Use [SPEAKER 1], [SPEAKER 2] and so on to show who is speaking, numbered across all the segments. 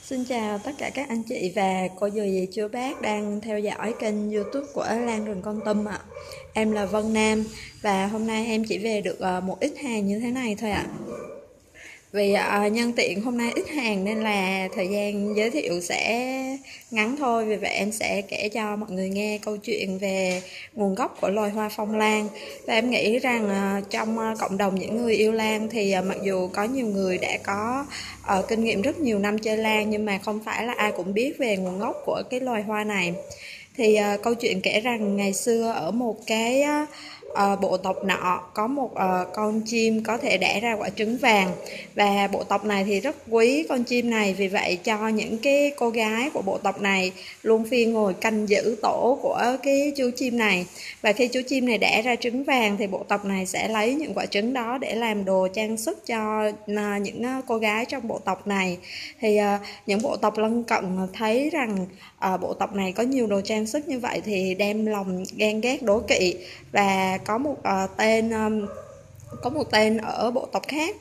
[SPEAKER 1] Xin chào tất cả các anh chị và cô dì chú bác đang theo dõi kênh YouTube của Lan Rừng Con Tum ạ. Em là Vân Nam và hôm nay em chỉ về được một ít hàng như thế này thôi ạ. Vì nhân tiện hôm nay ít hàng nên là thời gian giới thiệu sẽ ngắn thôi. Vì vậy em sẽ kể cho mọi người nghe câu chuyện về nguồn gốc của loài hoa phong lan. Và em nghĩ rằng trong cộng đồng những người yêu lan thì mặc dù có nhiều người đã có kinh nghiệm rất nhiều năm chơi lan, nhưng mà không phải là ai cũng biết về nguồn gốc của cái loài hoa này. Thì câu chuyện kể rằng ngày xưa ở một cái bộ tộc nọ có một con chim có thể đẻ ra quả trứng vàng, và bộ tộc này thì rất quý con chim này. Vì vậy cho những cái cô gái của bộ tộc này luôn phiên ngồi canh giữ tổ của cái chú chim này. Và khi chú chim này đẻ ra trứng vàng thì bộ tộc này sẽ lấy những quả trứng đó để làm đồ trang sức cho những cô gái trong bộ tộc này. Thì những bộ tộc lân cận thấy rằng bộ tộc này có nhiều đồ trang sức như vậy thì đem lòng ghen ghét đố kỵ, và có một tên ở bộ tộc khác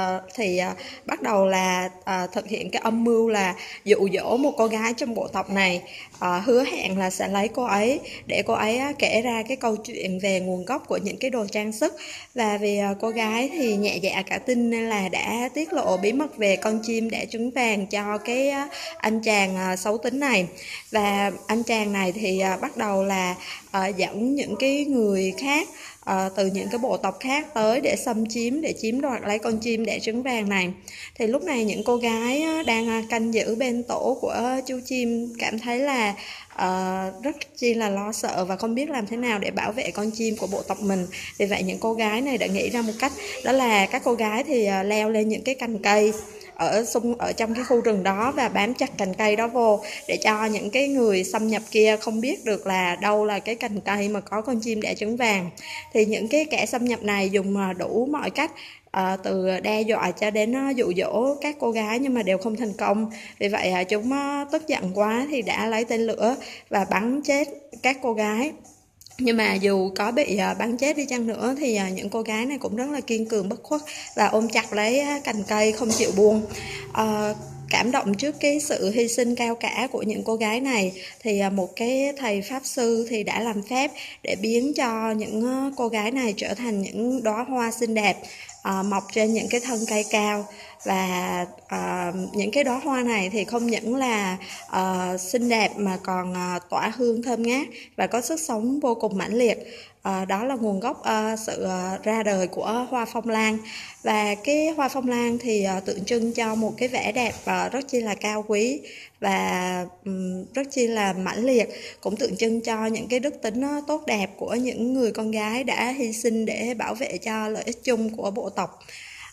[SPEAKER 1] bắt đầu là thực hiện cái âm mưu là dụ dỗ một cô gái trong bộ tộc này, hứa hẹn là sẽ lấy cô ấy để cô ấy kể ra cái câu chuyện về nguồn gốc của những cái đồ trang sức. Và vì cô gái thì nhẹ dạ cả tin nên là đã tiết lộ bí mật về con chim đẻ trứng vàng cho cái anh chàng xấu tính này. Và anh chàng này thì bắt đầu là dẫn những cái người khác từ những cái bộ tộc khác tới để xâm chiếm, để chiếm đoạt lấy con chim đẻ trứng vàng này. Thì lúc này những cô gái đang canh giữ bên tổ của chú chim cảm thấy là rất chi là lo sợ và không biết làm thế nào để bảo vệ con chim của bộ tộc mình. Vì vậy những cô gái này đã nghĩ ra một cách, đó là các cô gái thì leo lên những cái cành cây ở trong cái khu rừng đó và bám chặt cành cây đó vô, để cho những cái người xâm nhập kia không biết được là đâu là cái cành cây mà có con chim đẻ trứng vàng. Thì những cái kẻ xâm nhập này dùng đủ mọi cách, từ đe dọa cho đến dụ dỗ các cô gái, nhưng mà đều không thành công. Vì vậy chúng tức giận quá thì đã lấy tên lửa và bắn chết các cô gái. Nhưng mà dù có bị bắn chết đi chăng nữa thì những cô gái này cũng rất là kiên cường bất khuất và ôm chặt lấy cành cây không chịu buông. Cảm động trước cái sự hy sinh cao cả của những cô gái này thì một cái thầy pháp sư thì đã làm phép để biến cho những cô gái này trở thành những đóa hoa xinh đẹp mọc trên những cái thân cây cao. Và những cái đóa hoa này thì không những là xinh đẹp mà còn tỏa hương thơm ngát và có sức sống vô cùng mãnh liệt. Đó là nguồn gốc sự ra đời của hoa phong lan. Và cái hoa phong lan thì tượng trưng cho một cái vẻ đẹp rất chi là cao quý và rất chi là mãnh liệt, cũng tượng trưng cho những cái đức tính tốt đẹp của những người con gái đã hy sinh để bảo vệ cho lợi ích chung của bộ tộc.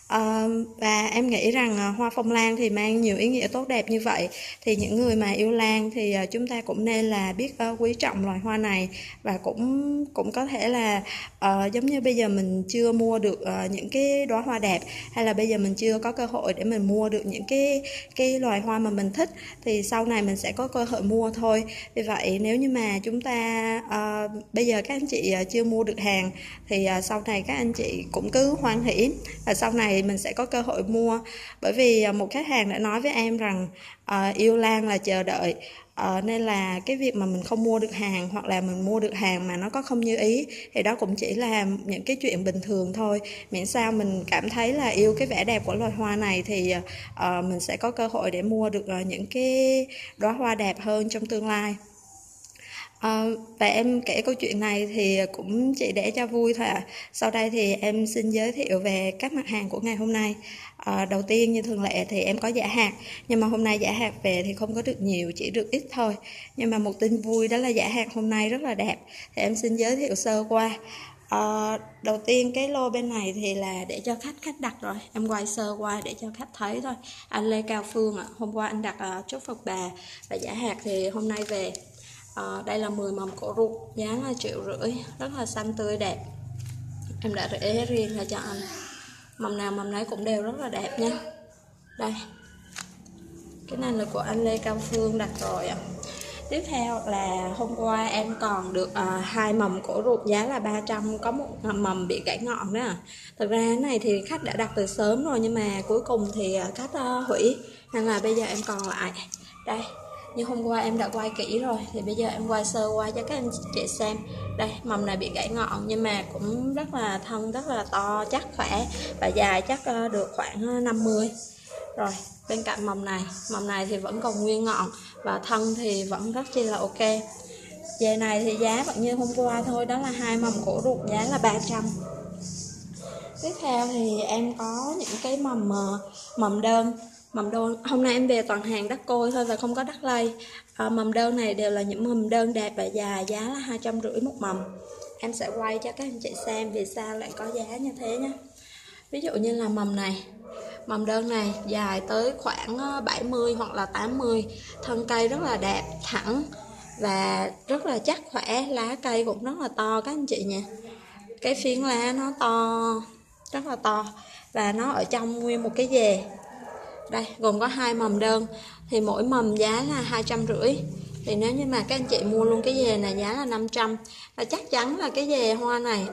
[SPEAKER 1] Và em nghĩ rằng hoa phong lan thì mang nhiều ý nghĩa tốt đẹp như vậy, thì những người mà yêu lan thì chúng ta cũng nên là biết quý trọng loài hoa này. Và cũng có thể là giống như bây giờ mình chưa mua được những cái đóa hoa đẹp, hay là bây giờ mình chưa có cơ hội để mình mua được những cái loài hoa mà mình thích, thì sau này mình sẽ có cơ hội mua thôi. Vì vậy nếu như mà chúng ta bây giờ các anh chị chưa mua được hàng thì sau này các anh chị cũng cứ hoan hỉ, và sau này mình sẽ có cơ hội mua. Bởi vì một khách hàng đã nói với em rằng yêu lan là chờ đợi, nên là cái việc mà mình không mua được hàng, hoặc là mình mua được hàng mà nó có không như ý, thì đó cũng chỉ là những cái chuyện bình thường thôi. Miễn sao mình cảm thấy là yêu cái vẻ đẹp của loài hoa này thì mình sẽ có cơ hội để mua được những cái đóa hoa đẹp hơn trong tương lai. Và em kể câu chuyện này thì cũng chỉ để cho vui thôi ạ. Sau đây thì em xin giới thiệu về các mặt hàng của ngày hôm nay. Đầu tiên như thường lệ thì em có giã hạt, nhưng mà hôm nay giã hạt về thì không có được nhiều, chỉ được ít thôi. Nhưng mà một tin vui đó là giã hạt hôm nay rất là đẹp, thì em xin giới thiệu sơ qua. Đầu tiên cái lô bên này thì là để cho khách đặt rồi, em quay sơ qua để cho khách thấy thôi. Anh Lê Cao Phương ạ, hôm qua anh đặt chúc Phật Bà, và giã hạt thì hôm nay về. Đây là 10 mầm cổ ruột, giá là 1,5 triệu, rất là xanh tươi đẹp. Em đã rễ riêng là cho anh, mầm nào mầm nấy cũng đều rất là đẹp nha. Đây, cái này là của anh Lê Cao Phương đặt rồi ạ. Tiếp theo là hôm qua em còn được 2 mầm cổ ruột giá là 300, có một mầm bị gãy ngọn đó. Thực ra cái này thì khách đã đặt từ sớm rồi, nhưng mà cuối cùng thì khách hủy nên là bây giờ em còn lại đây. Như hôm qua em đã quay kỹ rồi thì bây giờ em quay sơ qua cho các anh chị xem. Đây, mầm này bị gãy ngọn nhưng mà cũng rất là thân, rất là to, chắc khỏe và dài chắc được khoảng 50. Rồi, bên cạnh mầm này thì vẫn còn nguyên ngọn và thân thì vẫn rất chi là ok. Về này thì giá vẫn như hôm qua thôi, đó là 2 mầm cổ ruột, giá là 300. Tiếp theo thì em có những cái mầm đơn. Hôm nay em về toàn hàng đất côi thôi và không có đất lây. Mầm đơn này đều là những mầm đơn đẹp và dài, giá là 250 một mầm. Em sẽ quay cho các anh chị xem vì sao lại có giá như thế nhé. Ví dụ như là mầm đơn này dài tới khoảng 70 hoặc là 80, thân cây rất là đẹp, thẳng và rất là chắc khỏe, lá cây cũng rất là to các anh chị nha. Cái phiến lá nó to, rất là to và nó ở trong nguyên một cái dề. Đây, gồm có 2 mầm đơn thì mỗi mầm giá là 250. Thì nếu như mà các anh chị mua luôn cái dề này giá là 500. Và chắc chắn là cái dề hoa này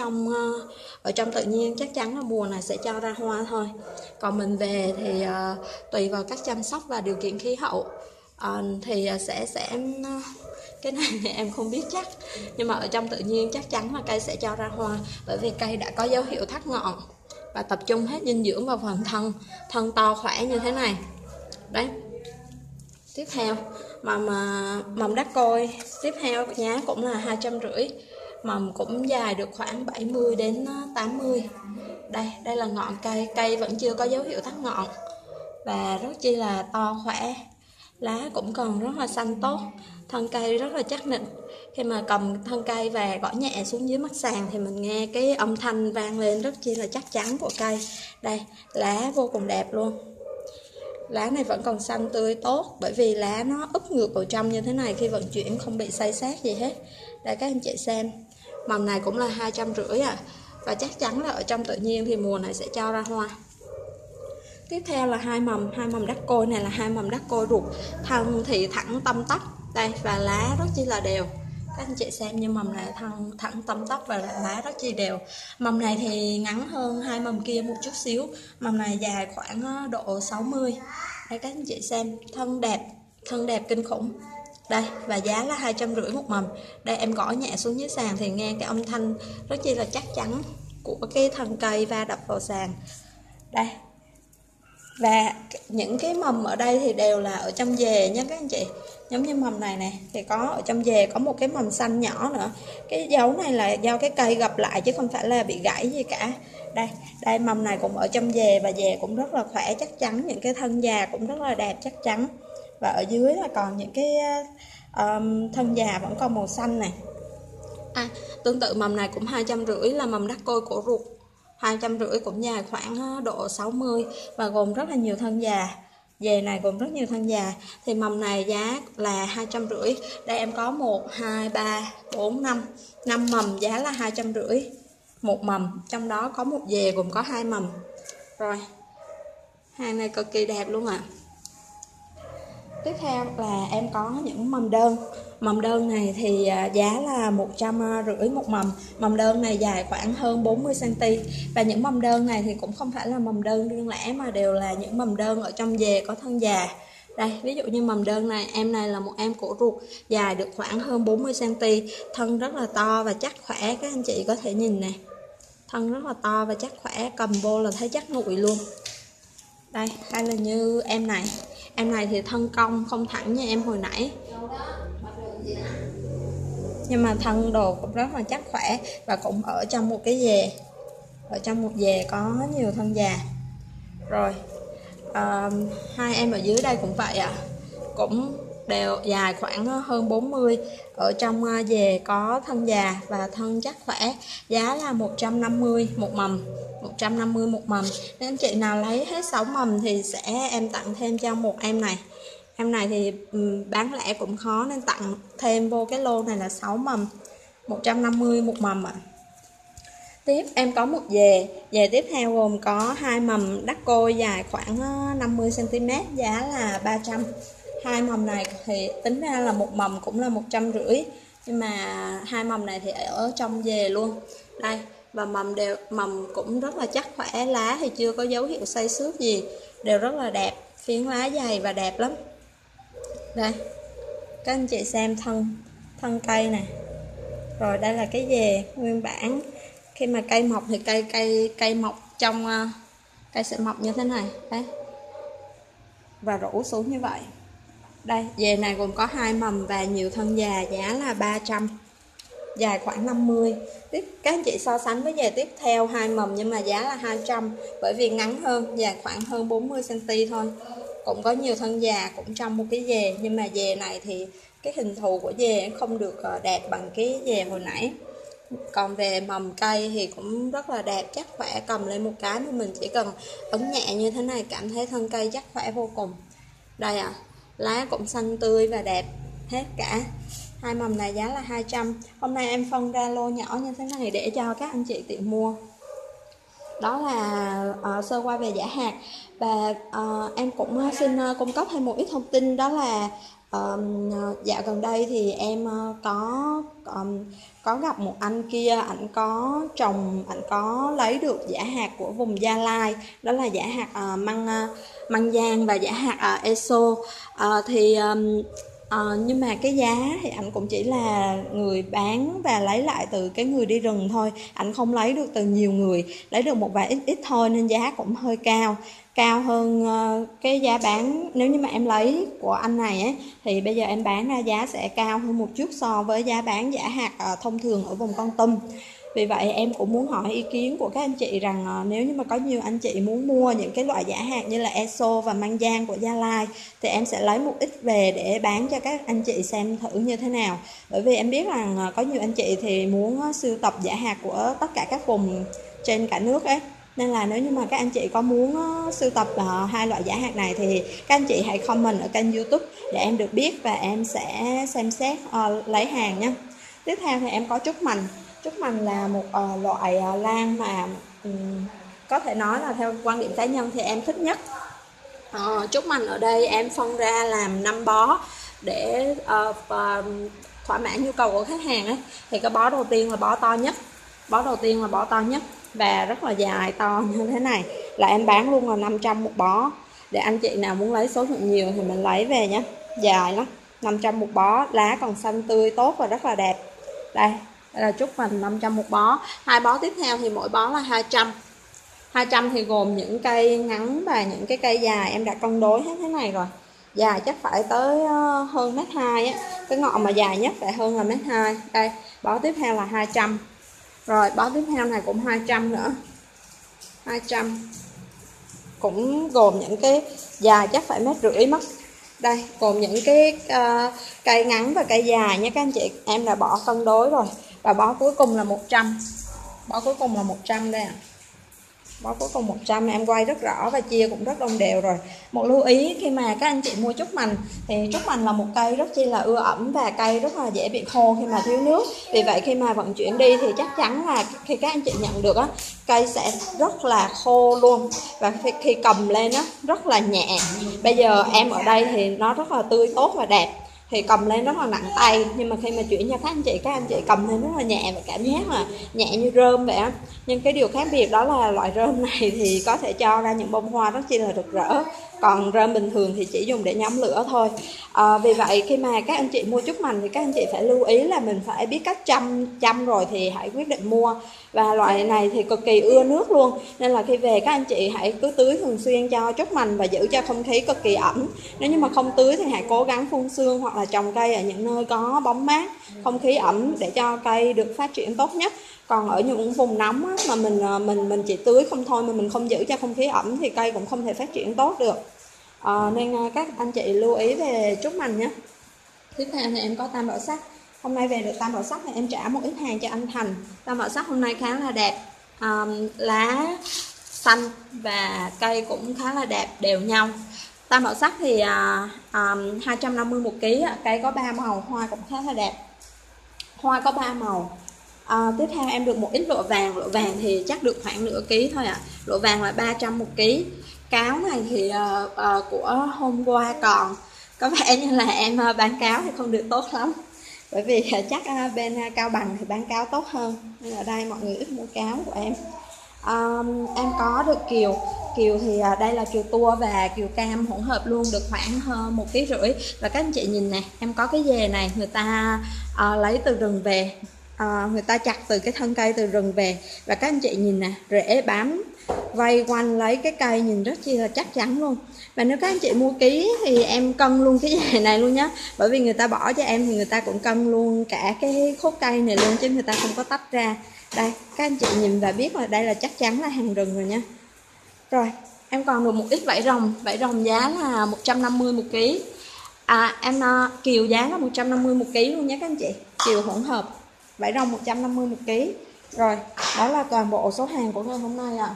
[SPEAKER 1] ở trong tự nhiên chắc chắn là mùa này sẽ cho ra hoa thôi. Còn mình về thì tùy vào cách chăm sóc và điều kiện khí hậu thì sẽ cái này thì em không biết chắc, nhưng mà ở trong tự nhiên chắc chắn là cây sẽ cho ra hoa, bởi vì cây đã có dấu hiệu thắt ngọn và tập trung hết dinh dưỡng vào phần thân to khỏe như thế này. Đấy. Tiếp theo mầm đá côi, tiếp theo giá cũng là 250. Mầm cũng dài được khoảng 70 đến 80. Đây là ngọn cây vẫn chưa có dấu hiệu thắt ngọn và rất chi là to khỏe. Lá cũng còn rất là xanh tốt, thân cây rất là chắc nịch. Khi mà cầm thân cây và gõ nhẹ xuống dưới mặt sàn thì mình nghe cái âm thanh vang lên rất chi là chắc chắn của cây. Đây, lá vô cùng đẹp luôn. Lá này vẫn còn xanh tươi tốt bởi vì lá nó úp ngược vào trong như thế này, khi vận chuyển không bị xay xát gì hết. Đây các anh chị xem, mầm này cũng là 250 à. Và chắc chắn là ở trong tự nhiên thì mùa này sẽ cho ra hoa. Tiếp theo là hai mầm đắc côi này là 2 mầm đắc côi ruột, thân thì thẳng tăm tắp. Đây, và lá rất chi là đều. Các anh chị xem, như mầm này thân thẳng tăm tắp và lá rất chi đều. Mầm này thì ngắn hơn 2 mầm kia một chút xíu. Mầm này dài khoảng độ 60. Đây các anh chị xem, thân đẹp kinh khủng. Đây, và giá là 250 một mầm. Đây em gõ nhẹ xuống dưới sàn thì nghe cái âm thanh rất chi là chắc chắn của cái thân cây va đập vào sàn. Đây. Và những cái mầm ở đây thì đều là ở trong dề nha các anh chị. Giống như mầm này thì có ở trong dề có một cái mầm xanh nhỏ nữa. Cái dấu này là do cái cây gập lại chứ không phải là bị gãy gì cả. Đây mầm này cũng ở trong dề và dề cũng rất là khỏe chắc chắn, những cái thân già cũng rất là đẹp chắc chắn. Và ở dưới là còn những cái thân già vẫn còn màu xanh này. Tương tự mầm này cũng 250 là mầm đắc côi cổ ruột. 250 cũng dài khoảng độ 60 và gồm rất là nhiều thân già. Dề này gồm rất nhiều thân già. Thì mầm này giá là 250. Đây em có 1, 2, 3, 4, 5 mầm giá là 250 một mầm. Trong đó có một dề gồm có 2 mầm. Rồi, hàng này cực kỳ đẹp luôn ạ. Tiếp theo là em có những mầm đơn. Mầm đơn này thì giá là 150 một mầm. Mầm đơn này dài khoảng hơn 40 cm. Và những mầm đơn này thì cũng không phải là mầm đơn riêng lẻ mà đều là những mầm đơn ở trong dề có thân già. Đây, ví dụ như mầm đơn này, em này là một em cổ ruột, dài được khoảng hơn 40 cm, thân rất là to và chắc khỏe. Các anh chị có thể nhìn nè, thân rất là to và chắc khỏe, cầm vô là thấy chắc nguội luôn. Đây, hay là như em này thì thân cong không thẳng như em hồi nãy, nhưng mà thân đồ cũng rất là chắc khỏe và cũng ở trong một cái dề, ở trong một dề có nhiều thân già. Rồi hai em ở dưới đây cũng vậy ạ, cũng đều dài khoảng hơn 40, ở trong dề có thân già và thân chắc khỏe. Giá là 150 một mầm. 150 một mầm. Nếu anh chị nào lấy hết 6 mầm thì em tặng thêm cho một em này. Em này thì bán lẻ cũng khó nên tặng thêm vô cái lô này là 6 mầm. 150 một mầm ạ. Tiếp em có một dề tiếp theo gồm có 2 mầm đắc côi dài khoảng 50 cm, giá là 300. 2 mầm này thì tính ra là một mầm cũng là 150, nhưng mà 2 mầm này thì ở trong dề luôn. Đây, và mầm cũng rất là chắc khỏe, lá thì chưa có dấu hiệu xay xước gì, đều rất là đẹp. phiến lá dày và đẹp lắm. Đây các anh chị xem thân cây nè. Rồi đây là cái dề nguyên bản. Khi mà cây mọc thì cây mọc trong cây sẽ mọc như thế này đấy, và rủ xuống như vậy. Đây dề này gồm có 2 mầm và nhiều thân già, giá là 300, dài khoảng 50. Các anh chị so sánh với dề tiếp theo 2 mầm nhưng mà giá là 200, bởi vì ngắn hơn, dài khoảng hơn 40 cm thôi. Cũng có nhiều thân già cũng trong một cái dề, nhưng mà dề này thì cái hình thù của dề không được đẹp bằng cái dề hồi nãy. Còn về mầm cây thì cũng rất là đẹp, chắc khỏe, cầm lên một cái mà mình chỉ cần ấn nhẹ như thế này cảm thấy thân cây chắc khỏe vô cùng. Đây ạ, lá cũng xanh tươi và đẹp hết cả. 2 mầm này giá là 200. Hôm nay em phân ra lô nhỏ như thế này để cho các anh chị tiện mua. Đó là sơ qua về giả hạt. Và em cũng xin cung cấp thêm một ít thông tin, đó là dạo gần đây thì em có gặp một anh kia, ảnh có trồng, ảnh có lấy được giả hạt của vùng Gia Lai, đó là giả hạt măng giang và giả hạt eso. Nhưng mà cái giá thì ảnh cũng chỉ là người bán và lấy lại từ cái người đi rừng thôi, ảnh không lấy được từ nhiều người, lấy được một vài ít thôi, nên giá cũng hơi cao hơn cái giá bán. Nếu như mà em lấy của anh này ấy, thì bây giờ em bán ra giá sẽ cao hơn một chút so với giá bán giả hạt thông thường ở vùng Kon Tum. Vì vậy em cũng muốn hỏi ý kiến của các anh chị rằng nếu như mà có nhiều anh chị muốn mua những cái loại giả hạt như là eso và măng giang của Gia Lai thì em sẽ lấy một ít về để bán cho các anh chị xem thử như thế nào. Bởi vì em biết rằng có nhiều anh chị thì muốn sưu tập giả hạt của tất cả các vùng trên cả nước ấy. Nên là nếu như mà các anh chị có muốn sưu tập 2 loại giả hạt này thì các anh chị hãy comment ở kênh YouTube để em được biết và em sẽ xem xét lấy hàng nhé. Tiếp theo thì em có trúc mành. Trúc mành là một loại lan mà có thể nói là theo quan điểm cá nhân thì em thích nhất. Trúc mành ở đây em phân ra làm 5 bó để thỏa mãn nhu cầu của khách hàng ấy. Thì cái bó đầu tiên là bó to nhất, và rất là dài to như thế này, là em bán luôn là 500 một bó, để anh chị nào muốn lấy số lượng nhiều thì mình lấy về nhé. Dài lắm, 500 một bó, lá còn xanh tươi tốt và rất là đẹp. Đây là trúc mành 500 một bó. 2 bó tiếp theo thì mỗi bó là 200. 200 thì gồm những cây ngắn và những cái cây dài, em đã cân đối hết thế này rồi. Dài chắc phải tới hơn 1m2 á, cái ngọn mà dài nhất phải hơn là 1m2. Đây, bó tiếp theo là 200. Rồi bó tiếp theo này cũng 200 nữa. 200 cũng gồm những cái dài chắc phải 1,5 m mất. Đây, gồm những cái cây ngắn và cây dài nhé các anh chị, em đã bỏ cân đối rồi. Và bó cuối cùng là 100. Bó cuối cùng là 100 đây ạ. Bó cuối cùng 100, em quay rất rõ và chia cũng rất đồng đều rồi. Một lưu ý khi mà các anh chị mua trúc mành thì trúc mành là một cây rất chi là ưa ẩm và cây rất là dễ bị khô khi mà thiếu nước. Vì vậy khi mà vận chuyển đi thì chắc chắn là khi các anh chị nhận được á, cây sẽ rất là khô luôn, và khi cầm lên á rất là nhẹ. Bây giờ em ở đây thì nó rất là tươi tốt và đẹp, thì cầm lên rất là nặng tay, nhưng mà khi mà chuyển cho các anh chị cầm lên rất là nhẹ và cảm giác là nhẹ như rơm vậy á. Nhưng cái điều khác biệt đó là loại rơm này thì có thể cho ra những bông hoa rất chi là rực rỡ, còn rơm bình thường thì chỉ dùng để nhóm lửa thôi. Vì vậy khi mà các anh chị mua trúc mành thì các anh chị phải lưu ý là mình phải biết cách chăm rồi thì hãy quyết định mua. Và loại này thì cực kỳ ưa nước luôn, nên là khi về các anh chị hãy cứ tưới thường xuyên cho trúc mành và giữ cho không khí cực kỳ ẩm. Nếu như mà không tưới thì hãy cố gắng phun sương hoặc là trồng cây ở những nơi có bóng mát, không khí ẩm để cho cây được phát triển tốt nhất. Còn ở những vùng nóng á, mà mình chỉ tưới không thôi mà mình không giữ cho không khí ẩm thì cây cũng không thể phát triển tốt được. Nên các anh chị lưu ý về trúc mành nhé. Tiếp theo thì em có tam bảo sắc. Hôm nay về được tam bảo sắc thì em trả một ít hàng cho anh Thành. Tam bảo sắc hôm nay khá là đẹp, lá xanh và cây cũng khá là đẹp, đều nhau. Tam bảo sắc thì 250 một ký, cây có 3 màu, hoa cũng khá là đẹp. Hoa có 3 màu. Tiếp theo em được một ít lụa vàng thì chắc được khoảng nửa ký thôi ạ. Lụa vàng là 300 một ký. Cáo này thì của hôm qua còn có vẻ như là em bán cáo thì không được tốt lắm, bởi vì chắc bên Cao Bằng thì bán cáo tốt hơn, nên ở đây mọi người ít mua cáo của em. Em có được kiều. Kiều thì đây là kiều tua và kiều cam hỗn hợp luôn, được khoảng hơn 1,5 kg. Và các anh chị nhìn nè, em có cái dề này người ta lấy từ rừng về, người ta chặt từ cái thân cây từ rừng về. Và các anh chị nhìn nè, rễ bám vây quanh lấy cái cây, nhìn rất chi là chắc chắn luôn. Và nếu các anh chị mua ký thì em cân luôn cái dề này luôn nhé, bởi vì người ta bỏ cho em thì người ta cũng cân luôn cả cái khúc cây này luôn, chứ người ta không có tách ra. Đây, các anh chị nhìn và biết là đây là chắc chắn là hàng rừng rồi nha. Rồi, em còn được một ít vải rồng giá là 150 một ký. Kiều giá là 150 một ký luôn nhé các anh chị. Kiều hỗn hợp, vải rồng 150 một ký. Rồi, đó là toàn bộ số hàng của ngày hôm nay ạ.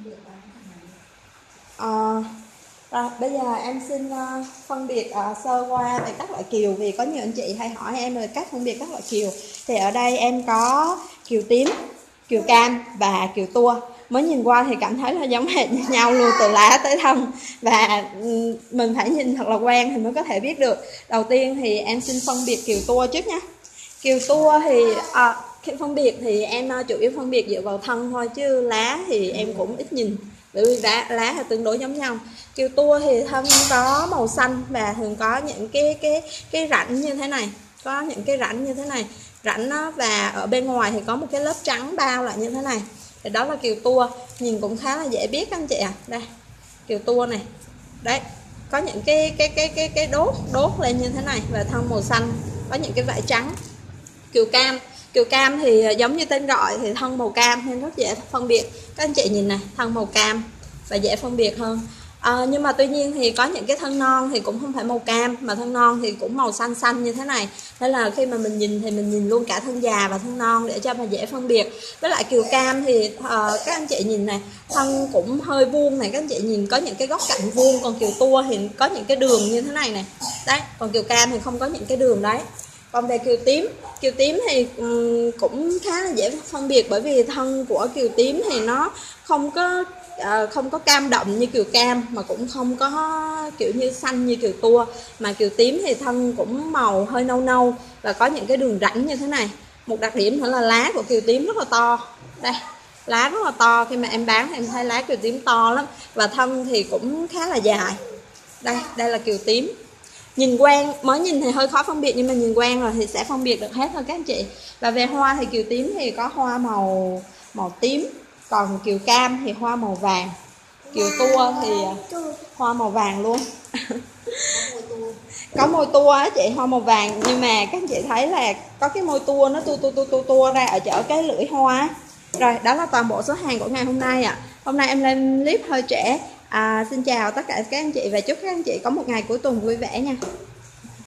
[SPEAKER 1] Rồi, bây giờ em xin phân biệt sơ qua về các loại kiều, vì có nhiều anh chị hay hỏi em về cách phân biệt các loại kiều. Thì ở đây em có kiều tím, kiều cam và kiều tua. Mới nhìn qua thì cảm thấy là giống hệt như nhau luôn, từ lá tới thân, và mình phải nhìn thật là quen thì mới có thể biết được. Đầu tiên thì em xin phân biệt kiều tua trước nha. Kiều tua thì khi phân biệt thì em chủ yếu phân biệt dựa vào thân thôi, chứ lá thì em cũng ít nhìn, bởi vì lá là tương đối giống nhau. Kiều tua thì thân có màu xanh và thường có những cái rãnh như thế này, có những cái rãnh như thế này, rãnh đó, và ở bên ngoài thì có một cái lớp trắng bao lại như thế này. Thì đó là kiều tua, nhìn cũng khá là dễ biết anh chị ạ. Đây, kiều tua này, đấy, có những cái đốt lên như thế này, và thân màu xanh, có những cái vải trắng. Kiều cam thì giống như tên gọi thì thân màu cam nên rất dễ phân biệt. Các anh chị nhìn này, thân màu cam và dễ phân biệt hơn. Nhưng mà tuy nhiên thì có những cái thân non thì cũng không phải màu cam, mà thân non thì cũng màu xanh xanh như thế này, nên là khi mà mình nhìn thì mình nhìn luôn cả thân già và thân non để cho mà dễ phân biệt. Với lại kiều cam thì các anh chị nhìn này, thân cũng hơi vuông này, các anh chị nhìn có những cái góc cạnh vuông, còn kiều tua thì có những cái đường như thế này này, đấy, còn kiều cam thì không có những cái đường đấy. Còn về kiều tím thì cũng khá là dễ phân biệt, bởi vì thân của kiều tím thì nó không có cam đậm như kiều cam, mà cũng không có kiểu như xanh như kiều tua, mà kiều tím thì thân cũng màu hơi nâu nâu và có những cái đường rãnh như thế này. Một đặc điểm nữa là lá của kiều tím rất là to. Đây, lá rất là to, khi mà em bán thì em thấy lá kiều tím to lắm, và thân thì cũng khá là dài. Đây là kiều tím. Nhìn quen, mới nhìn thì hơi khó phân biệt, nhưng mà nhìn quen rồi thì sẽ phân biệt được hết thôi các anh chị. Và về hoa thì kiều tím thì có hoa màu tím, còn kiều cam thì hoa màu vàng, kiều tua thì hoa màu vàng luôn. Có môi tua á chị, hoa màu vàng, nhưng mà các anh chị thấy là có cái môi tua nó tua ra ở chỗ cái lưỡi hoa. Rồi, đó là toàn bộ số hàng của ngày hôm nay ạ. Hôm nay em lên clip hơi trễ. Xin chào tất cả các anh chị và chúc các anh chị có một ngày cuối tuần vui vẻ nha.